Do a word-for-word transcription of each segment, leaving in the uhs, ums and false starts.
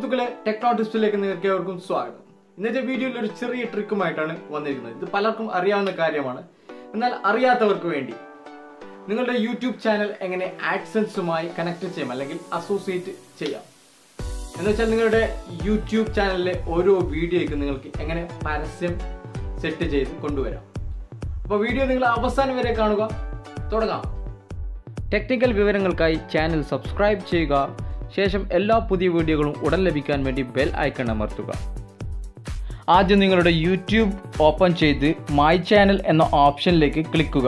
സുഹൃത്തുക്കളെ, ടെക്നോ ടിപ്സിലേക്ക് നിങ്ങൾക്ക് ഏവർക്കും സ്വാഗതം. ഇന്നത്തെ വീഡിയോയിൽ ഒരു ചെറിയ ട്രിക്കുമായിട്ടാണ് വന്നിരിക്കുന്നത്. ഇത് പലർക്കും അറിയാവുന്ന കാര്യമാണ്. എന്നാൽ അറിയാത്തവർക്ക് വേണ്ടി നിങ്ങളുടെ യൂട്യൂബ് ചാനൽ എങ്ങനെ ആഡ്സെൻസുമായി കണക്ട് ചെയ്യാം അല്ലെങ്കിൽ അസോസിയേറ്റ് ചെയ്യാം എന്ന് വെച്ചാൽ നിങ്ങളുടെ യൂട്യൂബ് ചാനലിലെ ഓരോ വീഡിയോയ്ക്കും നിങ്ങൾക്ക് എങ്ങനെ പരസ്യം സെറ്റ് ചെയ്ത് കൊണ്ടുവരാം. അപ്പോൾ വീഡിയോ നിങ്ങൾ അവസാനം വരെ കാണുക. തുടങ്ങാം. ടെക്നിക്കൽ വിവരങ്ങൾക്കായി ചാനൽ സബ്സ്ക്രൈബ് ചെയ്യുക. ശേഷം എല്ലാ പുതിയ വീഡിയോകളും ഉടൻ ലഭിക്കാൻ വേണ്ടി ബെൽ ഐക്കൺ അമർത്തുക. ആദ്യം നിങ്ങളുടെ യൂട്യൂബ് ഓപ്പൺ ചെയ്ത് മൈ ചാനൽ എന്ന ഓപ്ഷനിലേക്ക് ക്ലിക്കുക.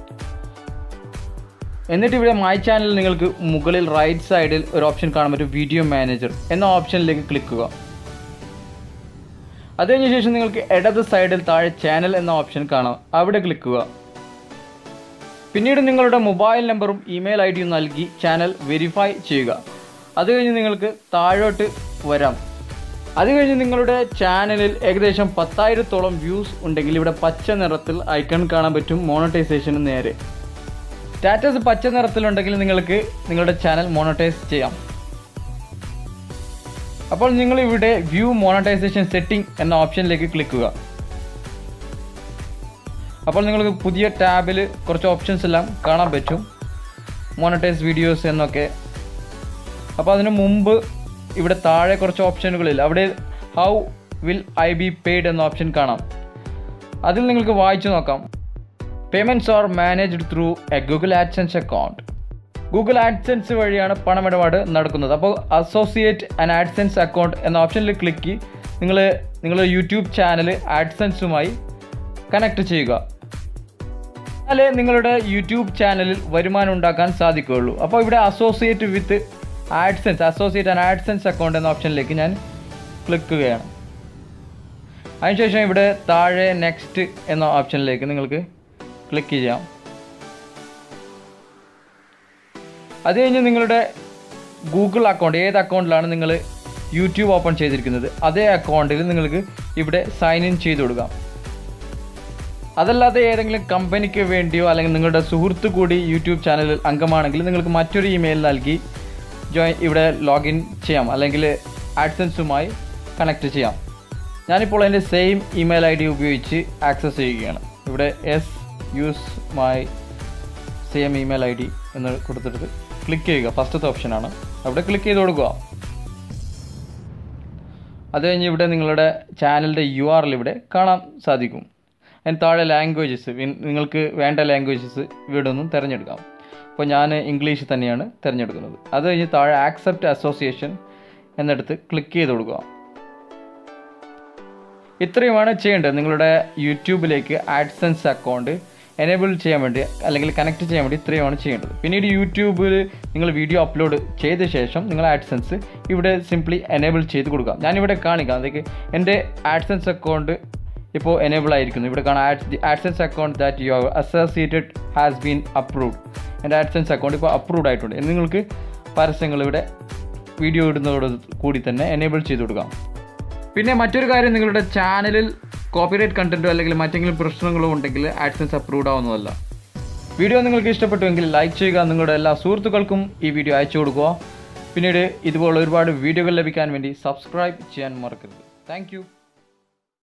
എന്നിട്ട് ഇവിടെ മൈ ചാനൽ നിങ്ങൾക്ക് മുകളിൽ റൈറ്റ് സൈഡിൽ ഒരു ഓപ്ഷൻ കാണാൻ പറ്റും, വീഡിയോ മാനേജർ എന്ന ഓപ്ഷനിലേക്ക് ക്ലിക്കുക. അതിനു ശേഷം നിങ്ങൾക്ക് ഇടത് സൈഡിൽ താഴെ ചാനൽ എന്ന ഓപ്ഷൻ കാണാം, അവിടെ ക്ലിക്കുക. പിന്നീട് നിങ്ങളുടെ മൊബൈൽ നമ്പറും ഇമെയിൽ ഐ ഡിയും നൽകി ചാനൽ വെരിഫൈ ചെയ്യുക. അത് കഴിഞ്ഞ് നിങ്ങൾക്ക് താഴോട്ട് വരാം. അത് കഴിഞ്ഞ് നിങ്ങളുടെ ചാനലിൽ ഏകദേശം പത്തായിരത്തോളം വ്യൂസ് ഉണ്ടെങ്കിൽ ഇവിടെ പച്ച നിറത്തിൽ ഐക്കൺ കാണാൻ പറ്റും, മോണറ്റൈസേഷന് നേരെ. സ്റ്റാറ്റസ് പച്ച നിറത്തിലുണ്ടെങ്കിൽ നിങ്ങൾക്ക് നിങ്ങളുടെ ചാനൽ മോണറ്റൈസ് ചെയ്യാം. അപ്പോൾ നിങ്ങൾ ഇവിടെ വ്യൂ മോണറ്റൈസേഷൻ സെറ്റിംഗ് എന്ന ഓപ്ഷനിലേക്ക് ക്ലിക്കുക. അപ്പോൾ നിങ്ങൾക്ക് പുതിയ ടാബിൽ കുറച്ച് ഓപ്ഷൻസ് എല്ലാം കാണാൻ പറ്റും, മോണറ്റൈസ് വീഡിയോസ് എന്നൊക്കെ. അപ്പോൾ അതിന് മുമ്പ് ഇവിടെ താഴെ കുറച്ച് ഓപ്ഷനുകളില്ല, അവിടെ how will I be paid എന്ന ഓപ്ഷൻ കാണാം. അതിൽ നിങ്ങൾക്ക് വായിച്ചു നോക്കാം. Payments are managed through a Google AdSense account. Google AdSense വഴിയാണ് പണമിടപാട് നടക്കുന്നത്. അപ്പോൾ അസോസിയേറ്റ് ആൻ ആഡ്സെൻസ് അക്കൗണ്ട് എന്ന ഓപ്ഷനിൽ ക്ലിക്ക് നിങ്ങൾ നിങ്ങളുടെ യൂട്യൂബ് ചാനൽ ആഡ്സെൻസുമായി കണക്ട് ചെയ്യുക. എന്നാലേ നിങ്ങളുടെ യൂട്യൂബ് ചാനലിൽ വരുമാനം ഉണ്ടാക്കാൻ സാധിക്കുകയുള്ളൂ. അപ്പോൾ ഇവിടെ associate with AdSense associate and AdSense account എന്ന ഓപ്ഷനിലേക്ക് ഞാൻ ക്ലിക്കുകയാണ്. അതിനുശേഷം ഇവിടെ താഴെ നെക്സ്റ്റ് എന്ന ഓപ്ഷനിലേക്ക് നിങ്ങൾക്ക് ക്ലിക്ക് ചെയ്യാം. അത് കഴിഞ്ഞ് നിങ്ങളുടെ ഗൂഗിൾ അക്കൗണ്ട്, ഏത് അക്കൗണ്ടിലാണ് നിങ്ങൾ യൂട്യൂബ് ഓപ്പൺ ചെയ്തിരിക്കുന്നത് അതേ അക്കൗണ്ടിൽ നിങ്ങൾക്ക് ഇവിടെ സൈൻ ഇൻ ചെയ്ത് കൊടുക്കാം. അതല്ലാതെ ഏതെങ്കിലും കമ്പനിക്ക് വേണ്ടിയോ അല്ലെങ്കിൽ നിങ്ങളുടെ സുഹൃത്ത് കൂടി യൂട്യൂബ് ചാനലിൽ അംഗമാണെങ്കിൽ നിങ്ങൾക്ക് മറ്റൊരു ഇമെയിൽ നൽകി ജോയിൻ ഇവിടെ ലോഗിൻ ചെയ്യാം അല്ലെങ്കിൽ ആഡ്സെൻസുമായി കണക്ട് ചെയ്യാം. ഞാനിപ്പോൾ എൻ്റെ സെയിം ഇമെയിൽ ഐ ഡി ഉപയോഗിച്ച് ആക്സസ് ചെയ്യുകയാണ്. ഇവിടെ yes use my same email ID ഡി എന്ന് കൊടുത്തിട്ട് ക്ലിക്ക് ചെയ്യുക. ഫസ്റ്റത്തെ ഓപ്ഷനാണ്, അവിടെ ക്ലിക്ക് ചെയ്ത് കൊടുക്കുക. അത് കഴിഞ്ഞ് ഇവിടെ നിങ്ങളുടെ ചാനലിൻ്റെ യു ആർ എൽ ഇവിടെ കാണാൻ സാധിക്കും. അതിന് താഴെ ലാംഗ്വേജസ്, നിങ്ങൾക്ക് വേണ്ട ലാംഗ്വേജസ് ഇവിടെ നിന്നും തിരഞ്ഞെടുക്കാം. അപ്പോൾ ഞാൻ ഇംഗ്ലീഷ് തന്നെയാണ് തിരഞ്ഞെടുക്കുന്നത്. അത് കഴിഞ്ഞ് താഴെ ആക്സെപ്റ്റ് അസോസിയേഷൻ എന്നിടത്ത് ക്ലിക്ക് ചെയ്ത് കൊടുക്കുക. ഇത്രയുമാണ് ചെയ്യേണ്ടത് നിങ്ങളുടെ യൂട്യൂബിലേക്ക് ആഡ്സെൻസ് അക്കൗണ്ട് എനേബിൾ ചെയ്യാൻ വേണ്ടി അല്ലെങ്കിൽ കണക്ട് ചെയ്യാൻ വേണ്ടി ഇത്രയുമാണ് ചെയ്യേണ്ടത്. പിന്നീട് യൂട്യൂബിൽ നിങ്ങൾ വീഡിയോ അപ്ലോഡ് ചെയ്ത ശേഷം നിങ്ങൾ ആഡ്സെൻസ് ഇവിടെ സിംപ്ലി എനേബിൾ ചെയ്ത് കൊടുക്കാം. ഞാനിവിടെ കാണിക്കാം. അതൊക്കെ എൻ്റെ ആഡ്സെൻസ് അക്കൗണ്ട് ഇപ്പോൾ എനേബിൾ ആയിരിക്കുന്നു. ഇവിടെ കാണാം AdSense account that you associated has been approved. എൻ്റെ ആഡ്സെൻസ് അക്കൗണ്ട് ഇപ്പോൾ അപ്രൂവ്ഡ് ആയിട്ടുണ്ട്. നിങ്ങൾക്ക് പരസ്യങ്ങൾ ഇവിടെ വീഡിയോ ഇടുന്നതോട് കൂടി തന്നെ എനേബിൾ ചെയ്ത് കൊടുക്കാം. പിന്നെ മറ്റൊരു കാര്യം, നിങ്ങളുടെ ചാനലിൽ കോപ്പിറൈറ്റ് കണ്ടൻറ്റോ അല്ലെങ്കിൽ മറ്റെങ്കിലും പ്രശ്നങ്ങളോ ഉണ്ടെങ്കിൽ ആഡ്സെൻസ് അപ്രൂവ്ഡ് ആവുന്നതല്ല. വീഡിയോ നിങ്ങൾക്ക് ഇഷ്ടപ്പെട്ടുവെങ്കിൽ ലൈക്ക് ചെയ്യുക, നിങ്ങളുടെ എല്ലാ സുഹൃത്തുക്കൾക്കും ഈ വീഡിയോ അയച്ചു കൊടുക്കുക. പിന്നീട് ഇതുപോലുള്ള ഒരുപാട് വീഡിയോകൾ ലഭിക്കാൻ വേണ്ടി സബ്സ്ക്രൈബ് ചെയ്യാൻ മറക്കരുത്. താങ്ക്